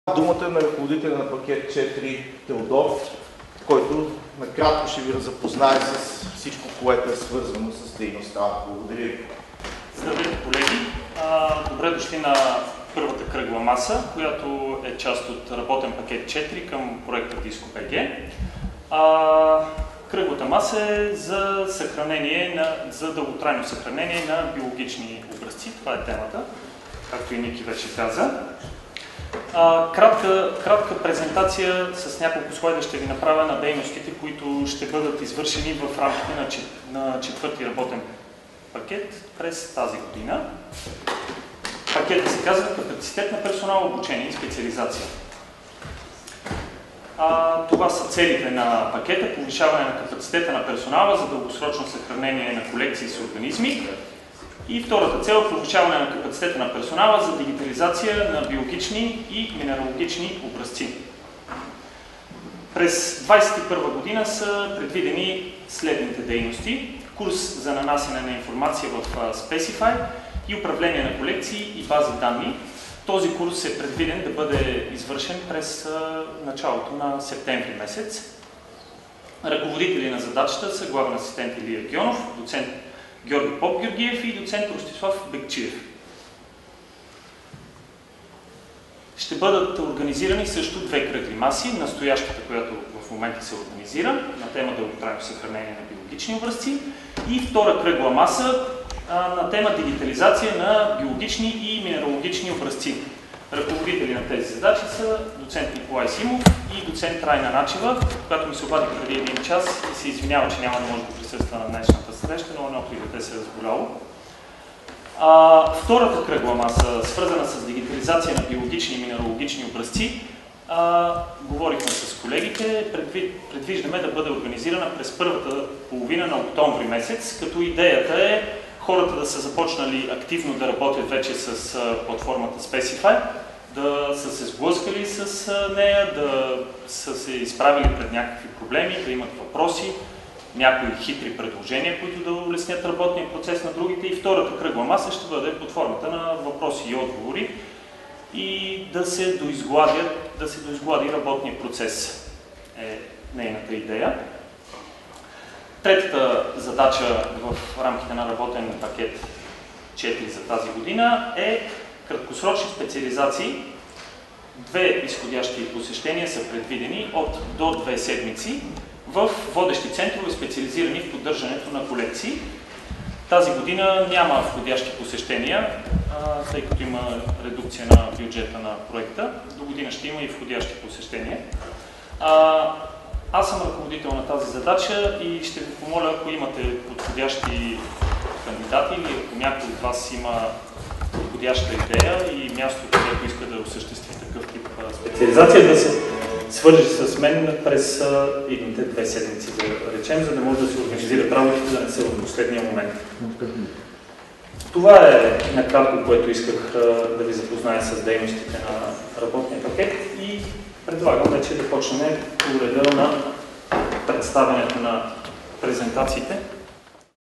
Думата на ръководителя на пакет 4 Теодор, който накратко ще ви запознае с всичко, което е свързано с дейността. Благодаря ви. Здравейте, колеги! Добре дошли на първата кръгла маса, която е част от работен пакет 4 към проекта DiscoBG. Кръглата маса е за дълготрайно съхранение на биологични образци. Това е темата, както и Ники вече каза. Кратка презентация с няколко слайда ще ви направя на дейностите, които ще бъдат извършени в рамките на четвърти работен пакет през тази година. Пакетът се казва капацитет на персонал, обучение и специализация. Това са целите на пакета: повишаване на капацитета на персонала за дългосрочно съхранение на колекции с организми. И втората цел е повишаване на капацитета на персонала за дигитализация на биологични и минералогични образци. През 2021 година са предвидени следните дейности: курс за нанасяне на информация в Specify и управление на колекции и бази данни. Този курс е предвиден да бъде извършен през началото на септември месец. Ръководители на задачата са главен асистент Илия Гьонов, доцент Георги Попгеоргиев и доцент Ростислав Бекчиев. Ще бъдат организирани също две кръгли маси: настоящата, която в момента се организира на тема дълготрайно съхранение на биологични образци, и втора кръгла маса на тема дигитализация на биологични и минералогични образци. Ръководители на тези задачи са доцент Николай Симов и доцент Райна Начева, която ми се обади преди един час и се извинява, че няма да може да присъства на днешната среща, но едното и дете се е разболяло. Втората кръгла маса, свързана с дигитализация на биологични и минералогични образци, говорихме с колегите, предвиждаме да бъде организирана през първата половина на октомври месец, като идеята е хората да са започнали активно да работят вече с платформата Specify, да са се сблъскали с нея, да са се изправили пред някакви проблеми, да имат въпроси, някои хитри предложения, които да улеснят работния процес на другите. И втората кръгла маса ще бъде под формата на въпроси и отговори и да се доизглади работния процес е нейната идея. Третата задача в рамките на работен пакет 4 за тази година е краткосрочни специализации. Две изходящи посещения са предвидени до 2 седмици в водещи центрове, специализирани в поддържането на колекции. Тази година няма входящи посещения, тъй като има редукция на бюджета на проекта. До година ще има и входящи посещения. Аз съм ръководител на тази задача и ще ви помоля, ако имате подходящи кандидати или ако някой от вас има подходяща идея и място, където иска да осъществи такъв тип специализация, да се свържи с мен през едните 2 седмици, да речем, за да може да се организират работите, да не са в последния момент. Това е накратко, което исках да ви запозная с дейностите на работния пакет и предлагам вече да почнем по реда на представянето на презентациите.